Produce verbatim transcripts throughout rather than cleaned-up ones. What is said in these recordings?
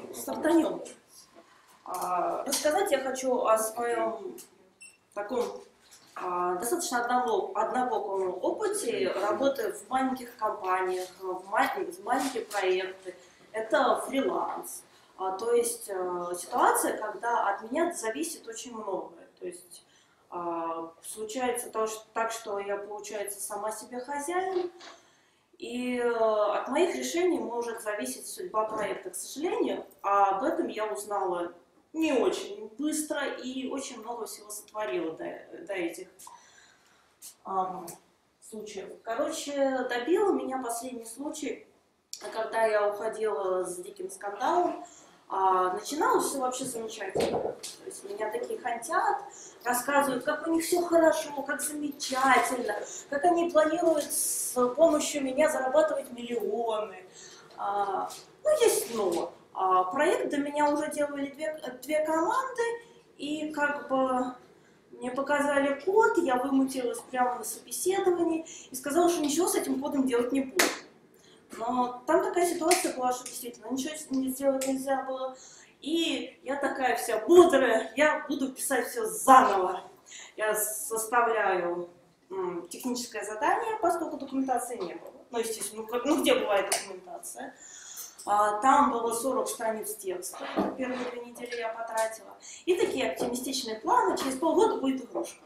Стартанем. А, рассказать я хочу о своем таком а, достаточно одного, однобоком опыте работы в маленьких компаниях, в, ма в маленькие проекты. Это фриланс. А, то есть а, ситуация, когда от меня зависит очень многое. То есть а, случается то, что, так, что я, получается, сама себе хозяин. И от моих решений может зависеть судьба проекта, к сожалению. А об этом я узнала не очень быстро и очень много всего сотворила до, до этих эм, случаев. Короче, добила меня последний случай, когда я уходила с диким скандалом. А, начиналось все вообще замечательно. То есть меня такие хантят, рассказывают, как у них все хорошо, как замечательно, как они планируют с помощью меня зарабатывать миллионы. А, ну, есть снова. А, проект до меня уже делали две, две команды, и как бы мне показали код, я вымутилась прямо на собеседовании и сказала, что ничего с этим кодом делать не буду. Но там такая ситуация была, что действительно ничего не сделать нельзя было. И я такая вся бодрая, я буду писать все заново. Я составляю м, техническое задание, поскольку документации не было. Ну, естественно, ну, как, ну где бывает документация? А, там было сорок страниц текста, первые две недели я потратила. И такие оптимистичные планы, через полгода будет игрушка.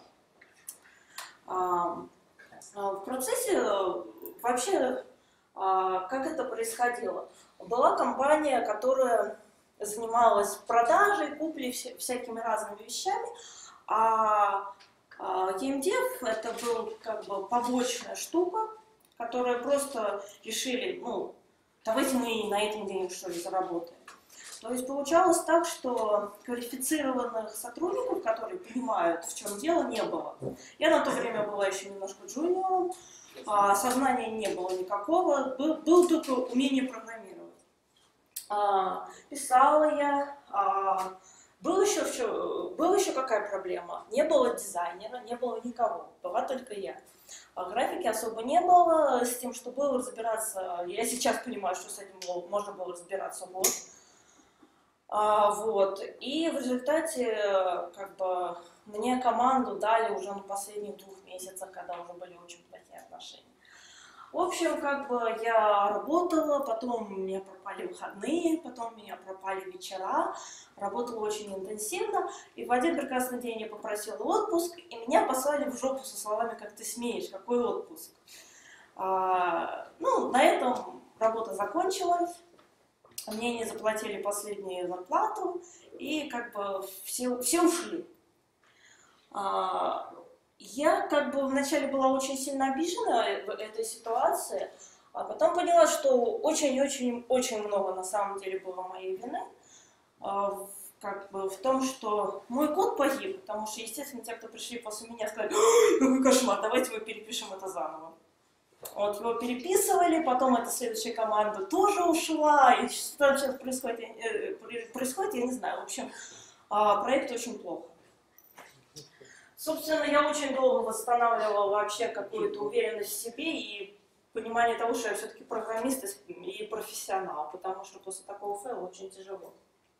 А, а в процессе вообще... Как это происходило? Была компания, которая занималась продажей, куплей, вся, всякими разными вещами, а геймдев это был как бы побочная штука, которая просто решили, ну, давайте мы на этом денег что ли заработаем. То есть получалось так, что квалифицированных сотрудников, которые понимают, в чем дело, не было. Я на то время была еще немножко джуниором. А, сознания не было никакого, был, было только умение программировать. А, писала я, а, был еще, была еще какая проблема? Не было дизайнера, не было никого, была только я. А графики особо не было, с тем, что было разбираться, я сейчас понимаю, что с этим можно было разбираться год. А, вот. И в результате как бы мне команду дали уже на последних двух месяцах, когда уже были очень плохие отношения. В общем, как бы я работала, потом у меня пропали выходные, потом у меня пропали вечера, работала очень интенсивно, и в один прекрасный день я попросила отпуск, и меня послали в жопу со словами «как ты смеешь, какой отпуск?». А, ну, на этом работа закончилась. Мне не заплатили последнюю зарплату, и как бы все, все ушли. А, я как бы вначале была очень сильно обижена в этой ситуации, а потом поняла, что очень-очень-очень много на самом деле было моей вины. А, как бы в том, что мой код погиб, потому что, естественно, те, кто пришли после меня, сказали: какой кошмар, давайте мы перепишем это заново. Вот, его переписывали, потом эта следующая команда тоже ушла, и что сейчас происходит, э, происходит, я не знаю. В общем, э, проект очень плохо. Собственно, я очень долго восстанавливала вообще какую-то уверенность в себе и понимание того, что я все-таки программист и профессионал, потому что после такого фейла очень тяжело.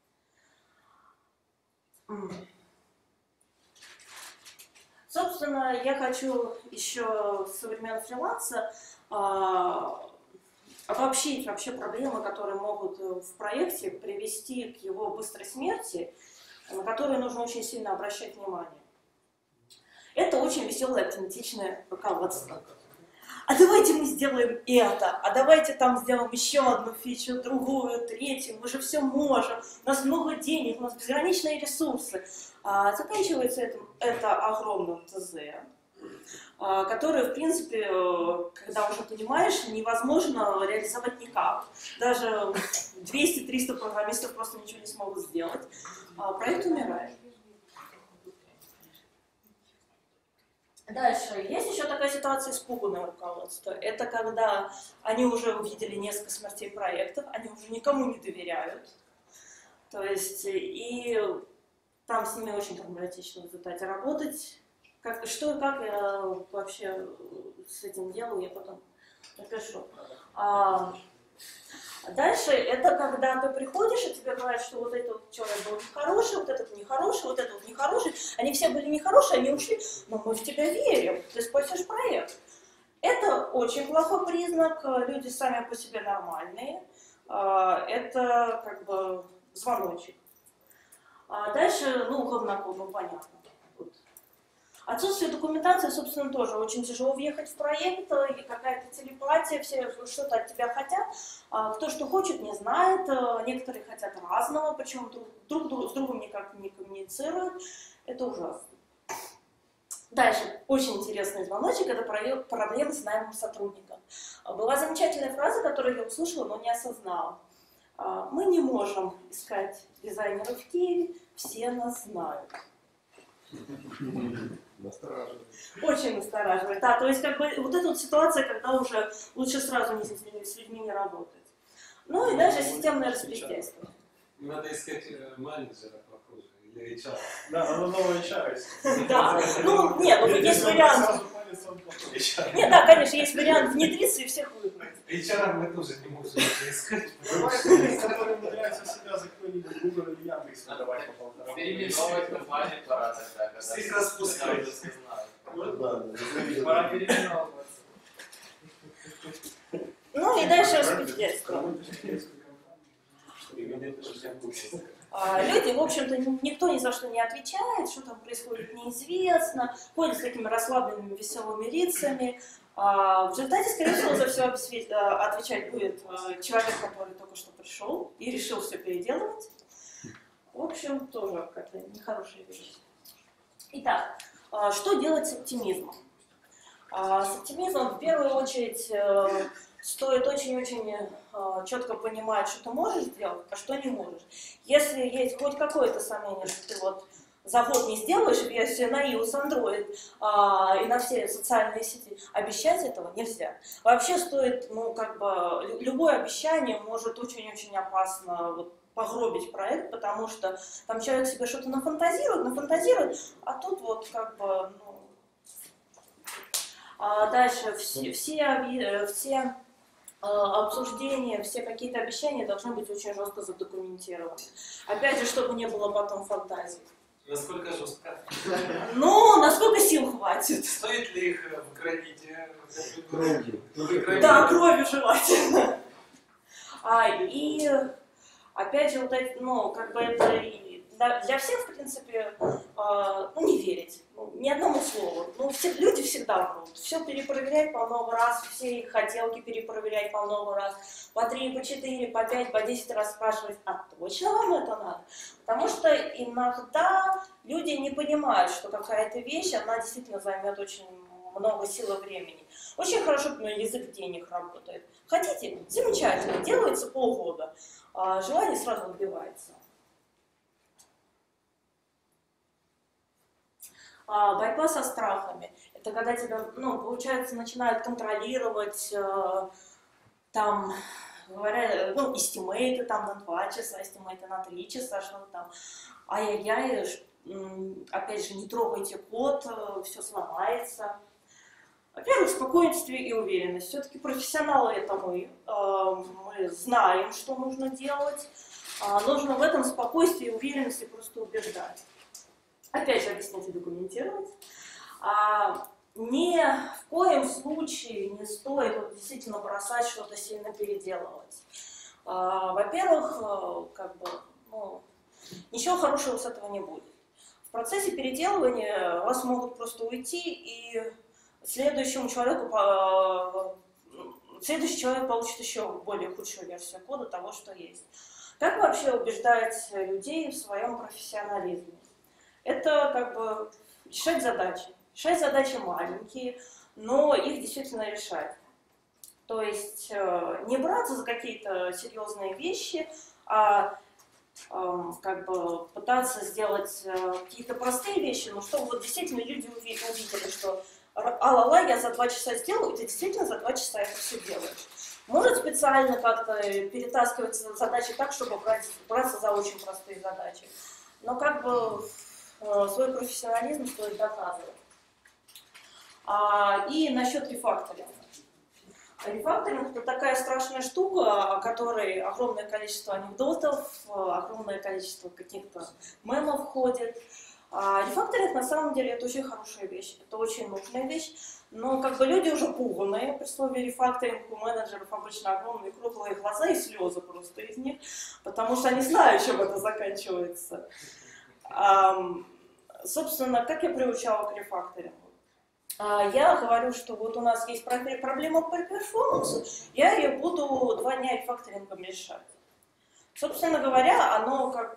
Собственно, я хочу еще со времен фриланса а, обобщить вообще проблемы, которые могут в проекте привести к его быстрой смерти, на которые нужно очень сильно обращать внимание. Это очень веселое, автентичное руководство. А давайте мы сделаем это, а давайте там сделаем еще одну фичу, другую, третью, мы же все можем, у нас много денег, у нас безграничные ресурсы. А, заканчивается это, это огромным ТЗ, а, которое, в принципе, когда уже понимаешь, невозможно реализовать никак. Даже двести-триста программистов просто ничего не смогут сделать. А, проект умирает. Дальше. Есть еще такая ситуация испуганного руководства. Это когда они уже увидели несколько смертей проектов, они уже никому не доверяют. То есть, и там с ними очень проблематично в результате работать. Как, что и как я вообще с этим делаю, я потом напишу. А, Дальше это когда ты приходишь, и тебе говорят, что вот этот человек был нехороший, вот этот нехороший, вот этот нехороший. Они все были нехорошие, они ушли, но мы в тебя верим, ты спасешь проект. Это очень плохой признак, люди сами по себе нормальные. Это как бы звоночек. Дальше, ну, хладнокровно, ну, понятно. Отсутствие документации, собственно, тоже очень тяжело въехать в проект, и какая-то телепатия, все что-то от тебя хотят. Кто что хочет, не знает, некоторые хотят разного, причем друг, друг, друг с другом никак не коммуницируют. Это ужасно. Дальше, очень интересный звоночек, это проблема с наймом сотрудников. Была замечательная фраза, которую я услышала, но не осознала. Мы не можем искать дизайнеров в Киеве, все нас знают. Настораживает. Очень настораживает. Да, то есть как бы вот эта вот ситуация, когда уже лучше сразу не с, с людьми не работать. Ну и дальше системное распределительство. Надо искать менеджера, похоже, или эйч ар. Да, надо нового эйч ар искать. Да, ну нет, ну есть вариант. Нет, да, конечно, есть вариант внедриться и всех выгнать. эйч ар мы тоже не можем искать. Бывают люди, которые умудряются себя за какой-нибудь Google или Яндекс выдавать по полтора. Переименовать компанию пора тогда. Всех распускать. Пора переименовываться. Ну и дальше распределительство. Люди, в общем-то, никто ни за что не отвечает, что там происходит неизвестно, ходят с такими расслабленными, веселыми лицами. В результате, скорее всего, за все отвечать будет человек, который только что пришел и решил все переделывать. В общем, тоже как-то нехорошая вещь. Итак, что делать с оптимизмом? С оптимизмом в первую очередь стоит очень-очень четко понимать, что ты можешь сделать, а что не можешь. Если есть хоть какое-то сомнение, что ты вот за год не сделаешь версию на ай о эс, Android а, и на все социальные сети, обещать этого нельзя. Вообще стоит, ну, как бы, любое обещание может очень-очень опасно вот, погробить проект, потому что там человек себе что-то нафантазирует, нафантазирует, а тут вот как бы, ну... А дальше все, все, все обсуждения, все какие-то обещания должны быть очень жестко задокументированы. Опять же, чтобы не было потом фантазий. Насколько жестко? Ну, насколько сил хватит. Стоит ли их выкроить? Кровью. Да, кровью желательно. А, и опять же, вот это, ну, как бы это и для всех, в принципе, э, ну, не верить. Ну, ни одному слову. Ну, все, люди всегда врут. Все перепроверять по много раз, все их хотелки перепроверять по много раз. По три, по четыре, по пять, по десять раз спрашивать, а точно вам это надо? Потому что иногда люди не понимают, что какая-то вещь, она действительно займет очень много сил и времени. Очень хорошо, например, язык денег работает. Хотите? Замечательно. Делается полгода. А желание сразу отбивается. А, борьба со страхами. Это когда тебя, ну, получается, начинают контролировать, э, там, говоря, ну, эстимейты там на два часа, эстимейты на три часа, что-то там. Ай-яй-яй, опять же, не трогайте код, все сломается. Во-первых, спокойствие и уверенность. Все-таки профессионалы это мы. Э, мы знаем, что нужно делать. Э, нужно в этом спокойствии и уверенности просто убеждать. Опять же, объяснять и документировать. А, ни в коем случае не стоит вот, действительно бросать что-то сильно переделывать. А, во-первых, как бы, ну, ничего хорошего с этого не будет. В процессе переделывания вас могут просто уйти, и следующему человеку, следующий человек получит еще более худшую версию кода того, что есть. Как вообще убеждать людей в своем профессионализме? Это как бы решать задачи. Решать задачи маленькие, но их действительно решать. То есть э, не браться за какие-то серьезные вещи, а э, как бы пытаться сделать э, какие-то простые вещи, но чтобы вот действительно люди увидели, что а-ла-ла, я за два часа сделаю, и ты действительно за два часа это все делаешь. Может специально как-то перетаскивать задачи так, чтобы брать, браться за очень простые задачи. Но как бы свой профессионализм стоит доказывать. А, и насчет рефакторинга. Рефакторинг — это такая страшная штука, о которой огромное количество анекдотов, огромное количество каких-то мемов ходит. А рефакторинг на самом деле это очень хорошая вещь, это очень нужная вещь, но как бы люди уже пуганые при слове рефакторинг, у менеджеров обычно огромные круглые глаза и слезы просто из них, потому что они знают, чем это заканчивается. А, собственно, как я приучала к рефакторингу? А, я говорю, что вот у нас есть проблема по перформансу, я ее буду два дня рефакторингом решать. Собственно говоря, оно как...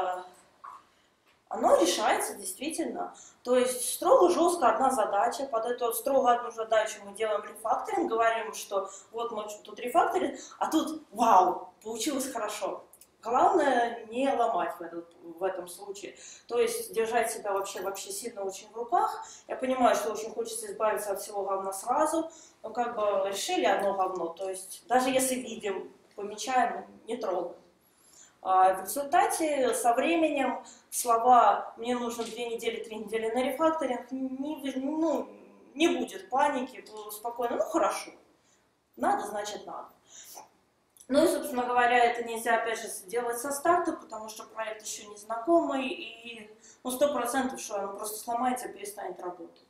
Оно решается действительно. То есть строго жестко одна задача, под эту строго одну задачу мы делаем рефакторинг, говорим, что вот мы тут рефакторинг, а тут вау, получилось хорошо. Главное не ломать в, этот, в этом случае. То есть держать себя вообще, вообще сильно очень в руках. Я понимаю, что очень хочется избавиться от всего говна сразу, но как бы решили одно говно. То есть даже если видим, помечаем, не трогаем. В результате со временем слова «мне нужно две недели, три недели на рефакторинг» не, ну, не будет паники, спокойно, ну хорошо, надо, значит надо. Ну и, собственно говоря, это нельзя опять же делать со старта, потому что проект еще не знакомый, и ну, сто процентов, что оно просто сломается и перестанет работать.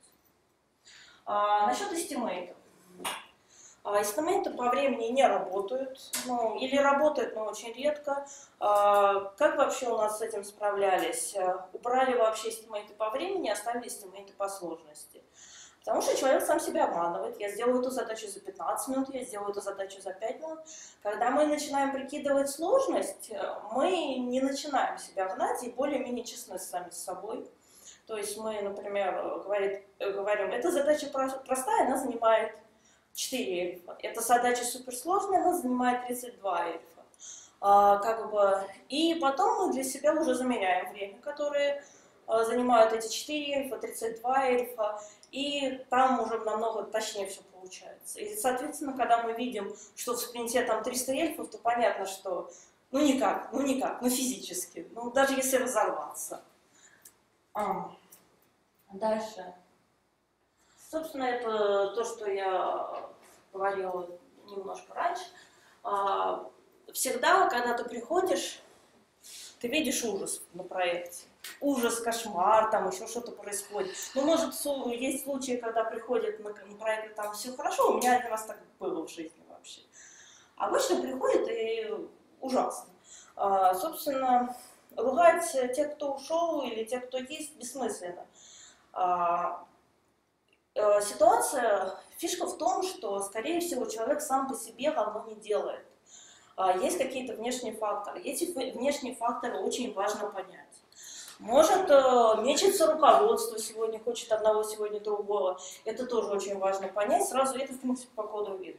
А, насчет эстимейтов. Эстименты по времени не работают, ну, или работают, но очень редко. Как вообще у нас с этим справлялись? Убрали вообще эстименты по времени, оставили эстименты по сложности. Потому что человек сам себя обманывает. Я сделаю эту задачу за пятнадцать минут, я сделаю эту задачу за пять минут. Когда мы начинаем прикидывать сложность, мы не начинаем себя гнать и более-менее честны сами с собой. То есть мы, например, говорит, говорим, эта задача простая, она занимает четыре эльфа. Эта задача суперсложная, она занимает тридцать два эльфа. А, как бы, и потом мы для себя уже замеряем время, которое а, занимают эти четыре эльфа, тридцать два эльфа, и там уже намного точнее все получается. И, соответственно, когда мы видим, что в спринте там триста эльфов, то понятно, что ну никак, ну никак, ну физически, ну даже если разорваться. А. Дальше. Собственно, это то, что я говорила немножко раньше. Всегда, когда ты приходишь, ты видишь ужас на проекте. Ужас, кошмар, там еще что-то происходит. Ну, может, есть случаи, когда приходят на проект, и там все хорошо. У меня один раз так было в жизни вообще. Обычно приходит и ужасно. Собственно, ругать тех, кто ушел, или тех, кто есть, бессмысленно. Ситуация, фишка в том, что, скорее всего, человек сам по себе говно не делает. Есть какие-то внешние факторы. Эти внешние факторы очень важно понять. Может, мечется руководство сегодня, хочет одного, сегодня другого. Это тоже очень важно понять. Сразу это, в принципе, по коду видно.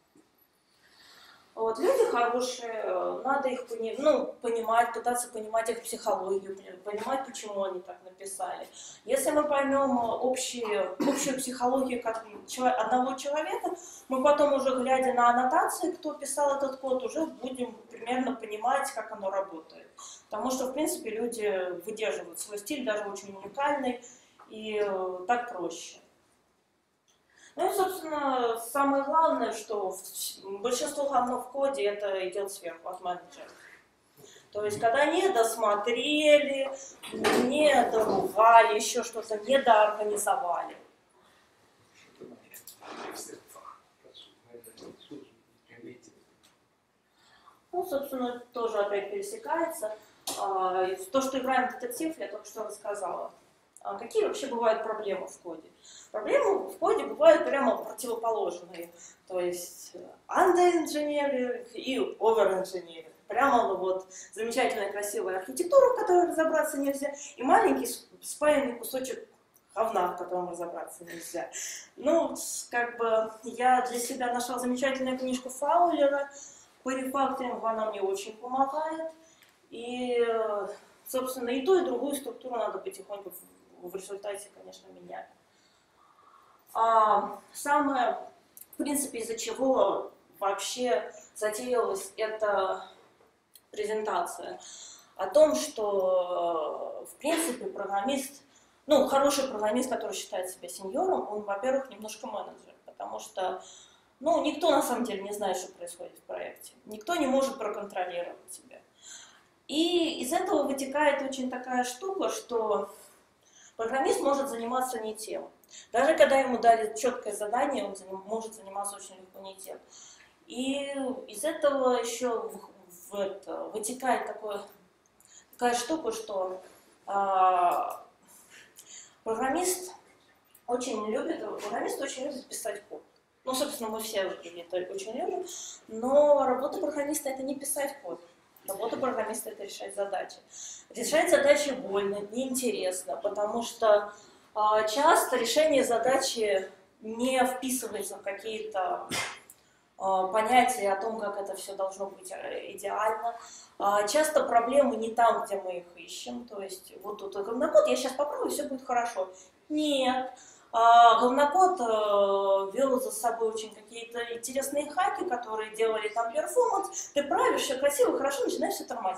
Вот, люди хорошие, надо их пони ну, понимать, пытаться понимать их психологию, понимать, почему они так написали. Если мы поймем общую, общую психологию как одного человека, мы потом уже, глядя на аннотации, кто писал этот код, уже будем примерно понимать, как оно работает. Потому что, в принципе, люди выдерживают свой стиль, даже очень уникальный, и так проще. Ну и, собственно, самое главное, что большинство говно в коде это идет сверху от менеджера. То есть, когда не досмотрели, не доругали, еще что-то не доорганизовали. Ну, собственно, тоже опять пересекается. То, что играем в детектив, я только что рассказала. Какие вообще бывают проблемы в коде? Проблемы в коде бывают прямо противоположные. То есть under-engineering и over-engineering. Прямо ну, вот замечательная красивая архитектура, в которой разобраться нельзя, и маленький спаянный кусочек говна, в котором разобраться нельзя. Ну, как бы я для себя нашла замечательную книжку Фаулера по рефакторингу, она мне очень помогает. И, собственно, и ту, и другую структуру надо потихоньку в результате, конечно, менять. А самое, в принципе, из-за чего вообще затеялась эта презентация, о том, что, в принципе, программист, ну, хороший программист, который считает себя сеньором, он, во-первых, немножко менеджер, потому что Ну, никто на самом деле не знает, что происходит в проекте. Никто не может проконтролировать себя. И из этого вытекает очень такая штука, что программист может заниматься не тем. Даже когда ему дали четкое задание, он заним, может заниматься очень легко не тем. И из этого еще в, в это, вытекает такое, такая штука, что а, программист очень любит, программист очень любит писать код. Ну, собственно, мы все это очень любим, но работа программиста — это не писать код. Работа программиста — это решать задачи. Решать задачи больно, неинтересно, потому что э, часто решение задачи не вписывается в какие-то э, понятия о том, как это все должно быть идеально. Э, часто проблемы не там, где мы их ищем. То есть вот тут говнокод, я сейчас попробую, все будет хорошо. Нет. А, говнокод э, вел за собой очень какие-то интересные хаки, которые делали там перформанс. Ты правишь, все красиво, хорошо, начинаешь все тормозить.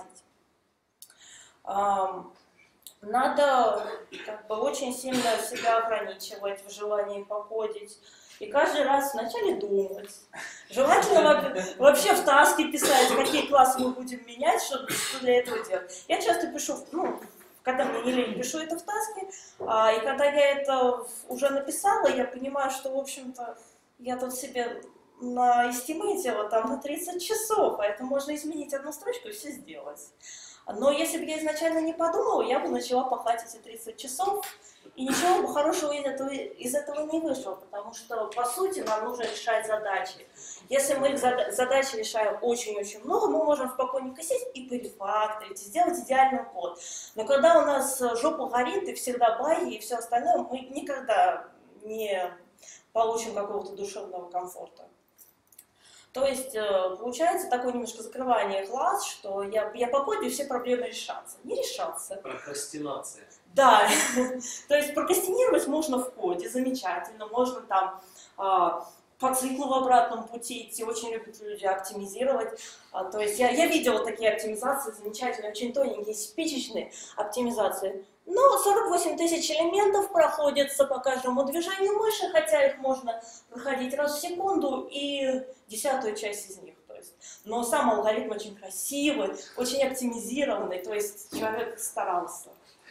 А, надо как бы очень сильно себя ограничивать в желании покодить. И каждый раз вначале думать. Желательно вообще в таске писать, какие классы мы будем менять, что, что для этого делать. Я часто пишу, ну, когда мне не лень, пишу это в таске, а, и когда я это уже написала, я понимаю, что, в общем-то, я тут себе наэстимейтила там на тридцать часов, поэтому можно изменить одну строчку и все сделать. Но если бы я изначально не подумала, я бы начала пахать эти тридцать часов, и ничего бы хорошего из этого, из этого не вышло, потому что, по сути, нам нужно решать задачи. Если мы их задачи решаем очень-очень много, мы можем спокойненько сесть и порефакторить, сделать идеальный код. Но когда у нас жопа горит, и всегда баги, и все остальное, мы никогда не получим какого-то душевного комфорта. То есть получается такое немножко закрывание глаз, что я, я по коду, и все проблемы решатся. Не решатся. Прокрастинация. Да, то есть прокрастинировать можно в коде, замечательно, можно там а, по циклу в обратном пути идти, очень любят люди оптимизировать. А, то есть я, я видела такие оптимизации, замечательные, очень тоненькие, спичечные оптимизации. Но сорок восемь тысяч элементов проходятся по каждому движению мыши, хотя их можно проходить раз в секунду и десятую часть из них. То есть. Но сам алгоритм очень красивый, очень оптимизированный, то есть человек старался.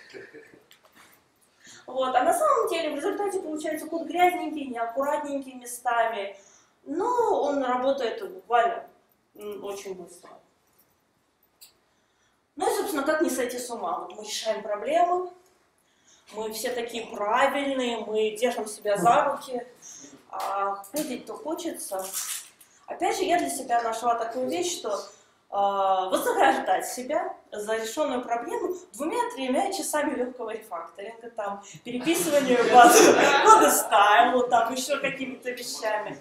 Вот. А на самом деле в результате получается код грязненький, неаккуратненький местами, но он работает буквально очень быстро. Ну и, собственно, как не сойти с ума? Вот мы решаем проблемы, мы все такие правильные, мы держим себя за руки, а ходить-то хочется. Опять же, я для себя нашла такую вещь, что э, вознаграждать себя за решенную проблему двумя-тремя часами легкого рефакторинга, там, переписывания базы, кода стайла, там, еще какими-то вещами.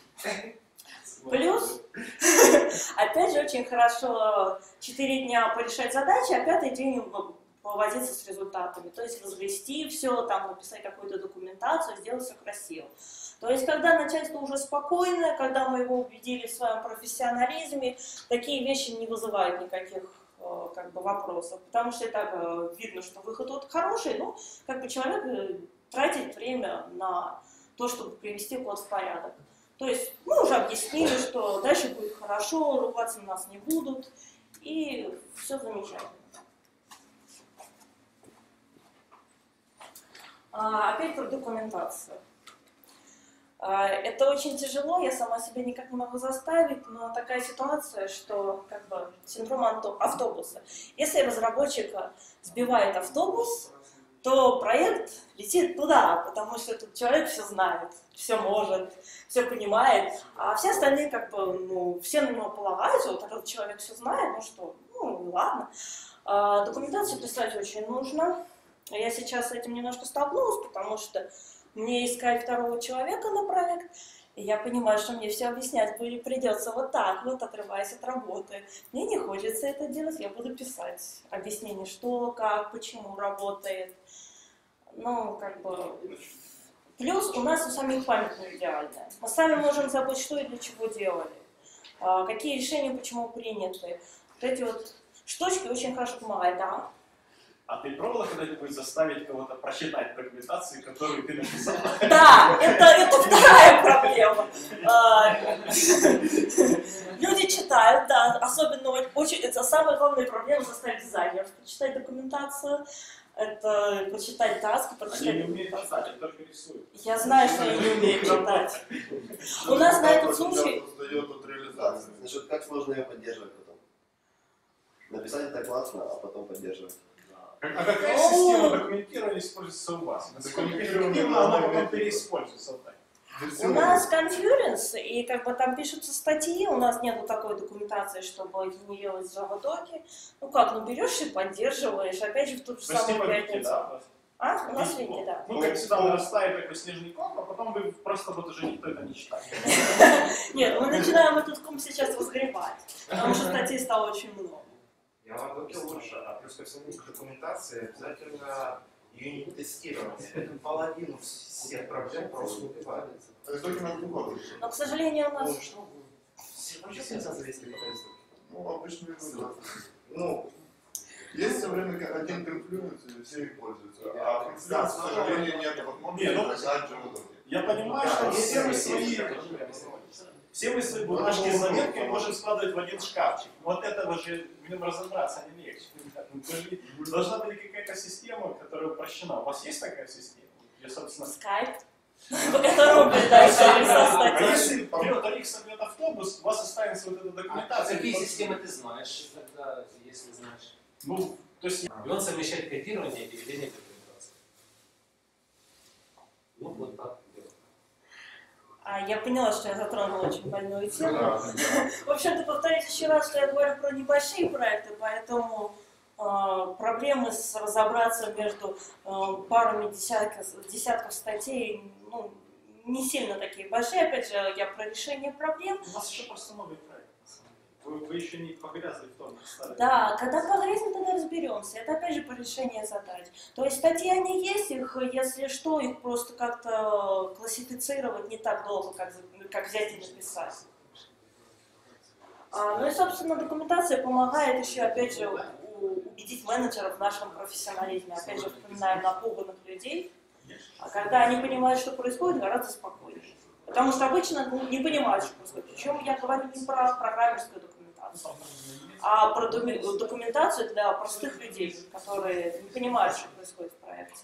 Плюс, опять же, очень хорошо четыре дня порешать задачи, а пятый день повозиться с результатами. То есть разгрести все, там, написать какую-то документацию, сделать все красиво. То есть, когда начальство уже спокойное, когда мы его убедили в своем профессионализме, такие вещи не вызывают никаких как бы, вопросов. Потому что и так видно, что выход вот хороший, но как бы человек тратит время на то, чтобы привести код в порядок. То есть мы уже объяснили, что дальше будет хорошо, ругаться на нас не будут, и все замечательно. А, опять про документацию. А, это очень тяжело, я сама себя никак не могу заставить, но такая ситуация, что как бы синдром автобуса. Если разработчика сбивает автобус, то проект летит туда, потому что этот человек все знает, все может, все понимает, а все остальные как бы, ну, все на него полагаются, вот этот человек все знает, ну что, ну ладно. А, документацию писать очень нужно. Я сейчас с этим немножко столкнулась, потому что мне искать второго человека на проект, и я понимаю, что мне все объяснять придется вот так, вот отрываясь от работы. Мне не хочется это делать, я буду писать объяснение, что, как, почему работает. Ну, как бы... Плюс у нас у самих память не идеальная. Мы сами можем забыть, что и для чего делали, какие решения почему приняты. Вот эти вот штучки очень хорошо помогают, да. А ты пробовала когда-нибудь заставить кого-то прочитать документацию, которую ты написал? Да, это, это вторая проблема. А, Люди читают, да, особенно очень, это самая главная проблема заставить дизайнеров прочитать документацию, это прочитать таски, Они прочитать не умеют документацию. читать, они только рисуют. Я знаю, что они не умеют читать. У нас на этот случай... Значит, как сложно ее поддерживать потом? Написать это классно, а потом поддерживать. А какая система документирования используется у вас? Документирование, она потом переиспользуется. Вот так. У нас конференц, и как бы там пишутся статьи, у нас нету такой документации, чтобы генерировать Java-доки. Ну как, ну берешь и поддерживаешь, опять же в ту же То есть самую типа вики, пятницу. да? А? У нас вики, да. Ну, как всегда, нарастает такой снежный ком, а потом вы просто вот уже никто это не читает. Нет, мы начинаем этот ком сейчас разгребать, потому что статей стало очень много. Я вам говорю лучше, а плюс ко всему к документации обязательно ее не тестировать. Это половину всех проблем просто убивает. Но, к сожалению, у нас... Вообще всегда зависит от этого. Ну, обычно Ну, есть со временем один конфлюенс, и все их пользуются. А конфлюенс, к сожалению, нет возможности создать Java-доки. Я понимаю, что все мы свои, все мы свои бумажки с заметкой можем складывать в один шкафчик. Вот этого же в нем разобраться не легче. Должна быть какая-то система, которая упрощена. У вас есть такая система? Я, собственно... Скайп. Это рубль дальше А статьи. если вперед Олег собьет автобус, у вас останется вот эта А документация. какие системы ты знаешь, тогда, если знаешь? Ну, то есть... И он совмещает кодирование и ведение документации. Ну, вот так делать. А, я поняла, что я затронула очень больную тему. В общем-то, повторюсь еще раз, что я говорю про небольшие проекты, поэтому э, проблемы с разобраться между э, парами десятков, десятков статей, ну, не сильно такие большие. Опять же, я про решение проблем. У вас еще просто новый проект. Вы, вы еще не погрязли в том, что Да, когда погрязнем, тогда разберемся. Это опять же по решению задач. То есть статьи они есть, их, если что, их просто как-то классифицировать не так долго, как, как взять и написать. А, ну и, собственно, документация помогает еще, опять же, у- убедить менеджеров в нашем профессионализме. Опять же, вспоминаем напуганных людей. А когда они понимают, что происходит, гораздо спокойнее. Потому что обычно ну, не понимают, что происходит. Причем я говорю не про программерскую документацию, а про документацию для простых людей, которые не понимают, что происходит в проекте.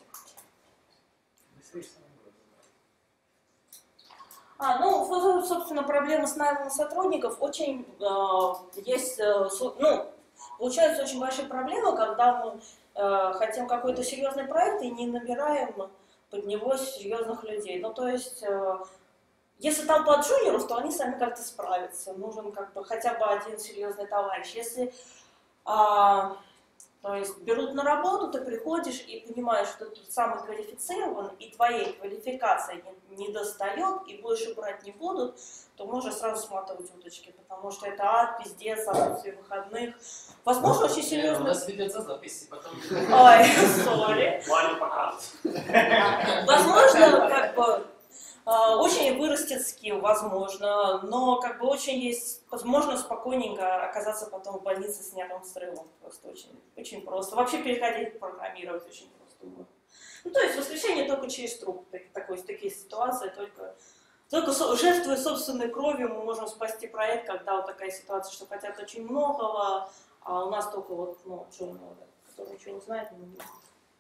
А, ну, собственно, проблема с наймом сотрудников очень э, есть, э, ну, получается очень большая проблема, когда мы э, хотим какой-то серьезный проект и не набираем под него серьезных людей. Ну, то есть, э, если там под джуниоров, то они сами как-то справятся. Нужен как бы хотя бы один серьезный товарищ. Если а, то есть берут на работу, ты приходишь и понимаешь, что ты самый квалифицирован, и твоей квалификации не, не достает, и больше брать не будут, то можно сразу сматывать удочки, потому что это ад, пиздец, отсутствие выходных. Возможно, очень У серьезно. нас ведется запись, и потом... Ой, сори. Ваня показывает. Возможно, как бы очень вырастет скилл, возможно, но как бы очень есть, возможно, спокойненько оказаться потом в больнице с нервным срывом. Просто очень, очень просто. Вообще переходить программировать очень просто. Ну, то есть воскрешение только через труп. Такой, такие ситуации, только, только жертвуя собственной кровью мы можем спасти проект, когда вот такая ситуация, что хотят очень многого, а у нас только вот, ну, джуниор, который ничего не знает, но не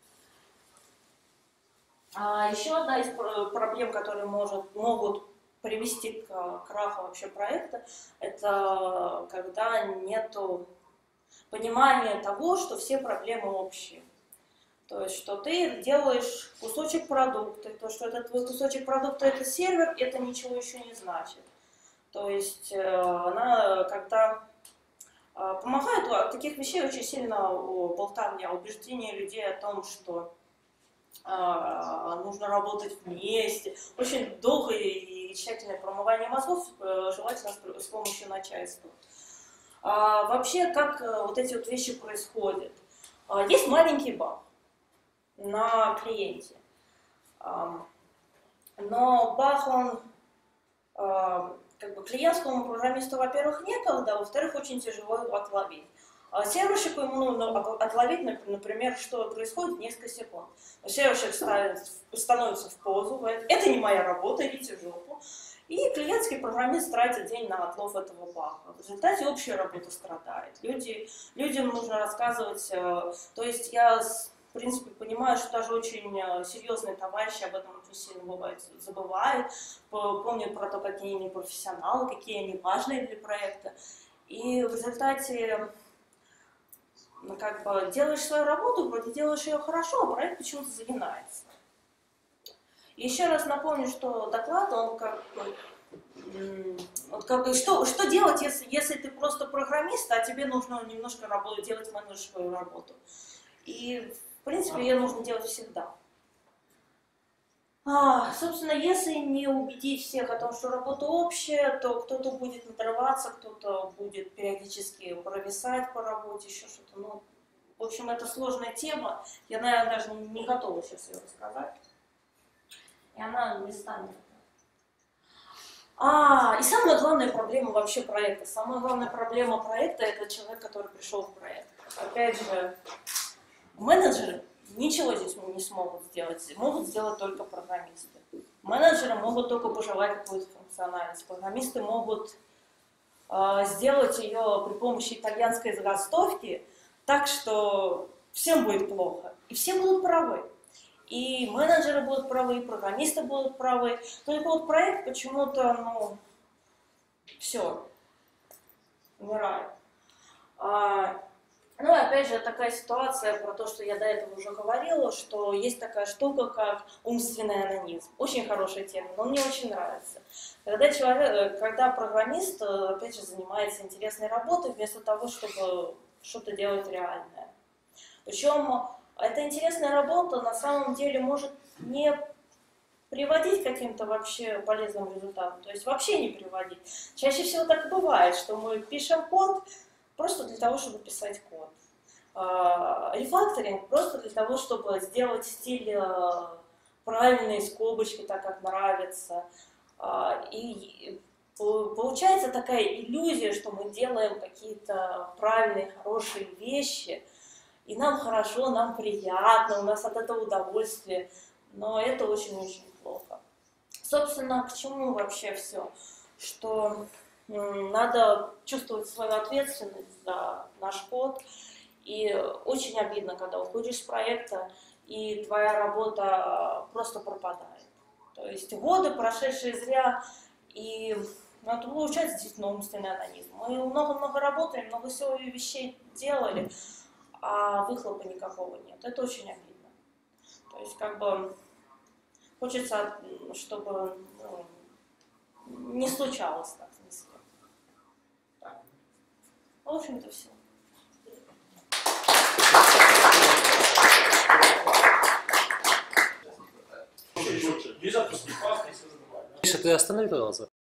А еще одна из проблем, которые может, могут привести к краху вообще проекта, это когда нет понимания того, что все проблемы общие. То есть, что ты делаешь кусочек продукта, то, что этот твой кусочек продукта это сервер, это ничего еще не значит. То есть, она когда помогает, от таких вещей очень сильно болтовня, убеждение людей о том, что нужно работать вместе. Очень долгое и тщательное промывание мозгов, желательно с помощью начальства. А вообще, как вот эти вот вещи происходят? Есть маленький баг на клиенте. Но баг, он как бы клиентскому программисту, во-первых, некогда, во-вторых, очень тяжело его отловить. А серверщику ему нужно отловить, например, что происходит несколько секунд. Серверщик ставит, становится в позу, говорит, это не моя работа, идите в жопу. И клиентский программист тратит день на отлов этого баха. В результате общая работа страдает. Люди, людям нужно рассказывать, то есть я, в принципе, понимаю, что даже очень серьезные товарищи об этом очень сильно бывает, забывают, помнят про то, какие они профессионалы, какие они важные для проекта. И в результате ну, как бы делаешь свою работу, вроде делаешь ее хорошо, а проект почему-то загинается. И еще раз напомню, что доклад, он как бы, вот как бы что, что делать, если, если ты просто программист, а тебе нужно немножко работу, делать менеджерскую работу. И, в принципе, ее нужно делать всегда. А, собственно, если не убедить всех о том, что работа общая, то кто-то будет надрываться, кто-то будет периодически провисать по работе, еще что-то. Ну, в общем, это сложная тема. Я, наверное, даже не готова сейчас ее рассказать. И она не станет. А, и самая главная проблема вообще проекта. Самая главная проблема проекта – это человек, который пришел в проект. Опять же, менеджеры ничего здесь не смогут сделать, могут сделать только программисты. Менеджеры могут только пожелать какую-то функциональность. Программисты могут э, сделать ее при помощи итальянской заготовки так, что всем будет плохо. И все будут правы. И менеджеры будут правы, и программисты будут правы. Только вот проект почему-то, ну, все, умирает. А, Ну и опять же такая ситуация про то, что я до этого уже говорила, что есть такая штука, как умственный анонизм. Очень хорошая тема, но мне очень нравится. Когда, человек, когда программист, опять же, занимается интересной работой, вместо того, чтобы что-то делать реальное. Причем эта интересная работа на самом деле может не приводить к каким-то вообще полезным результатам, то есть вообще не приводить. Чаще всего так и бывает, что мы пишем код просто для того, чтобы писать код. Рефакторинг просто для того, чтобы сделать стиль правильные скобочки, так как нравится. И получается такая иллюзия, что мы делаем какие-то правильные, хорошие вещи, и нам хорошо, нам приятно, у нас от этого удовольствие, но это очень-очень плохо. Собственно, к чему вообще все? Что надо чувствовать свою ответственность за наш код, и очень обидно, когда уходишь с проекта, и твоя работа просто пропадает. То есть годы, прошедшие зря, и ну, это получается действительно умственный анонизм. Мы много-много работаем, много всего вещей делали, а выхлопа никакого нет. Это очень обидно. То есть как бы хочется, чтобы ну, не случалось так ни с кем. Так. В общем-то все. Без отпуска, если забывать. Миша, ты останови, пожалуйста.